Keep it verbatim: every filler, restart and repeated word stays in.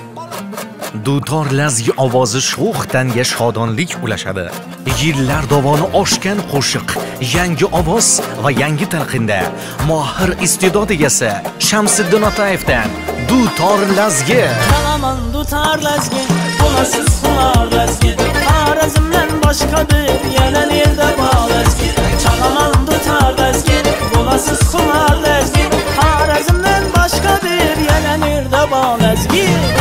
Dutor lazgi ovozi sho'x tanga shodonlik ulashadi. Yillar davoni oshgan qo'shiq, yangi ovoz va yangi talqinda mohir iste'dod egasi Shamsiddin Otayevdan Dutor lazgi. Chalaman dutor lazgi, bo'lasiz xunar lazgi. Xorazmdan boshqa bir yana yerda bor lazgi. Chalaman dutor lazgi, bo'lasiz xunar lazgi. Xorazmdan boshqa bir yana yerda bor lazgi.